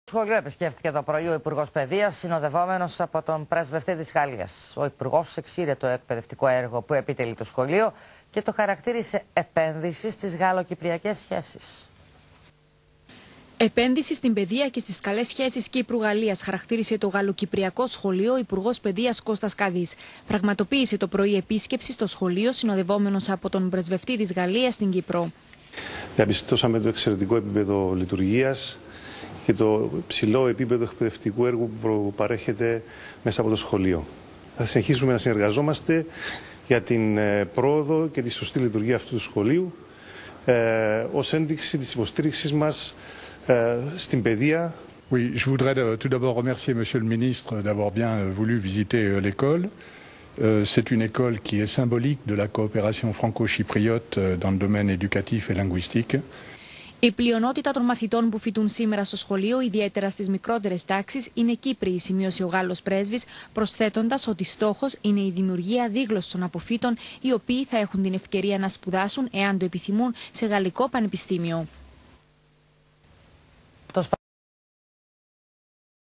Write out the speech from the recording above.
Σχολείο επισκέφθηκε το πρωί ο Υπουργός Παιδείας, συνοδευόμενος από τον πρεσβευτή της Γαλλίας. Ο Υπουργός εξήρε το εκπαιδευτικό έργο που επιτελεί το σχολείο και το χαρακτήρισε επένδυση στις γαλλοκυπριακές σχέσεις. Επένδυση στην παιδεία και στις καλές σχέσεις Κύπρου-Γαλλίας, χαρακτήρισε το Γαλλοκυπριακό Σχολείο ο Υπουργός Παιδείας Κώστας Καδής. Πραγματοποίησε το πρωί επίσκεψη στο σχολείο, συνοδευόμενος από τον πρεσβευτή της Γαλλίας στην Κύπρο. Διαπιστώσαμε το εξαιρετικό επίπεδο λειτουργίας και το ψηλό επίπεδο εκπαιδευτικού έργου που παρέχεται μέσα από το σχολείο. Θα συνεχίσουμε να συνεργαζόμαστε για την πρόοδο και τη σωστή λειτουργία αυτού του σχολείου ως ένδειξη της υποστήριξης μας στην παιδεία. Oui, je voudrais tout d'abord remercier Monsieur le Ministre d'avoir bien voulu visiter l'école. C'est une école qui est symbolique de la coopération franco-chypriote dans le domaine éducatif et linguistique. Η πλειονότητα των μαθητών που φοιτούν σήμερα στο σχολείο, ιδιαίτερα στις μικρότερες τάξεις, είναι Κύπριοι, σημείωσε ο Γάλλος πρέσβης, προσθέτοντας ότι στόχος είναι η δημιουργία δίγλωσης των αποφύτων, οι οποίοι θα έχουν την ευκαιρία να σπουδάσουν, εάν το επιθυμούν, σε γαλλικό πανεπιστήμιο.